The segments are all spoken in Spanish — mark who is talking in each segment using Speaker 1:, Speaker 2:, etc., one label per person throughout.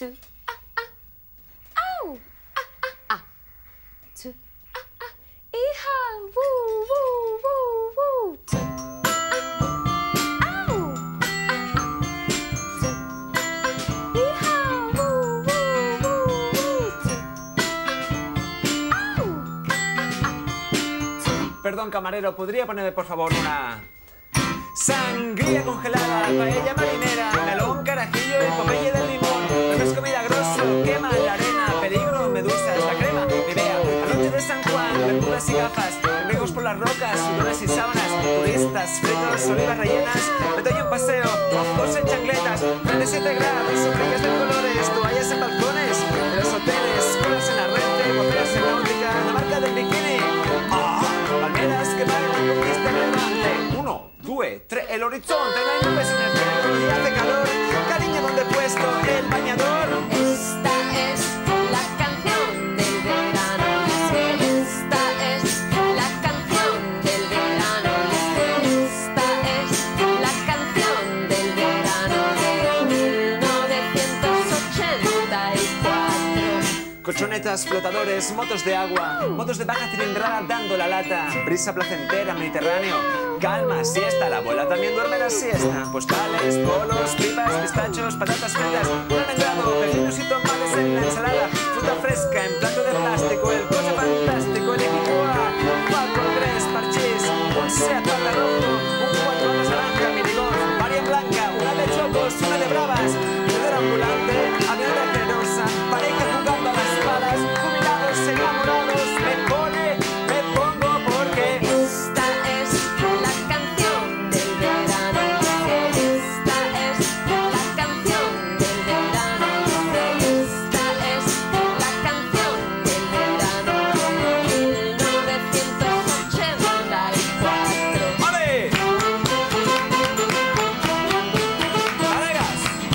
Speaker 1: two, ow, two, hee-haw, woo, woo, woo, woo, two, ow, two, hee-haw, woo, woo, woo, woo, two, ow.
Speaker 2: Perdón, camarero, ¿podría ponerme por favor una sangría congelada, paella marinera, melón, carajillo y popeye del limón, refresco milagroso, quema la arena, peligro, medusas, la crema, Nivea, anoche de San Juan, verduras y gafas, amigos por las rocas, sudones y sábanas, turistas, fritos, olivas rellenas, me doy un paseo, ojos en chancletas, 37 grados, sombrillas de colores, toallas en balcones, en los hoteles, colas en la red, botellas en náutica, la marca del bikini, palmeras que valen la conquista en el levante. 1, 2, 3, el horizonte, no hay nubes en el cielo y hace calor. Cariño, ¿dónde he puesto el bañador?
Speaker 1: Esta es la canción del verano. Esta es la canción del verano. Esta es la canción del verano de 1984.
Speaker 2: Colchonetas, flotadores, motos de agua, motos de baja cilindrada dando la lata, brisa placentera, Mediterráneo, calma, siesta, la abuela también duerme la siesta, postales, polos, pipas, pistachos, patatas fritas, un almendrado, pepinos y tomates en la ensalada, fruta fresca en plato de plástico, el coche fantástico, el Equicoa, un Falcon 3, parchís, un Seat Panda rojo, un 4 años naranja, minigolf, María Blanca, una de chocos, una de bravas, vendedor ambulante, avioneta generosa, pareja jugando a las balas, jubilados, enamorados, me pongo porque
Speaker 1: Esta es la canción del verano. Esta es la canción del verano. Esta es la canción del verano de 1984.
Speaker 2: ¡Vale! ¡Alegas!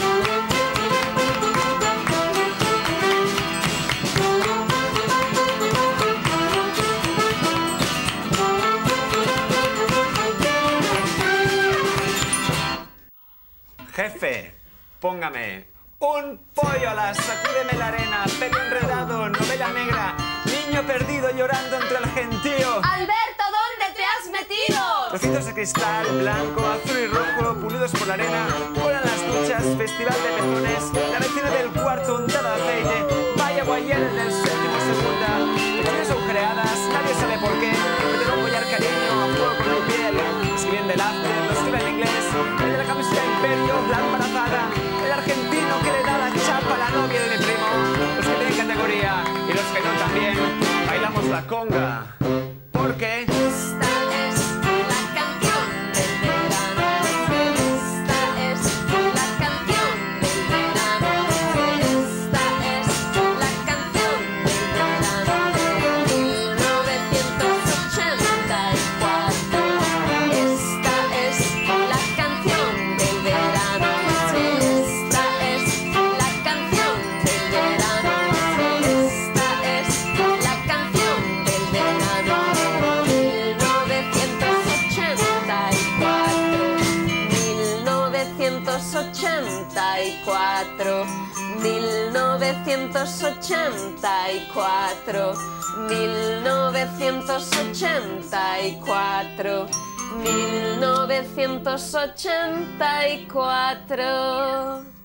Speaker 2: Jefe, póngame un pollo a la sacúdeme la arena, pelo enredado, novela negra, niño perdido llorando entre el gentío.
Speaker 1: Alberto, ¿dónde te has metido?
Speaker 2: Trocitos de cristal, blanco, azul y rojo, pulidos por la arena, cola en las duchas, festival de pezones, la vecina del cuarto untada de aceite, vaya guayer del séptimo segunda, pechugas agujereadas, nadie sabe por qué, me tengo un collar cariño, a fuego con mi piel, escribiendo el after, lo escribe en inglés, el de la camiseta imperio, la embarazada, el argentino que le da la chapa a la novia de mi primo, los que tienen categoría y los que no también, bailamos la conga, porque
Speaker 1: Esta es la canción del verano. Esta es la canción del verano. Esta es la canción del verano de 1984. Esta es la canción del verano. Esta es la canción del verano. Esta es la canción del verano de 1984. 1984. 1984. 1984.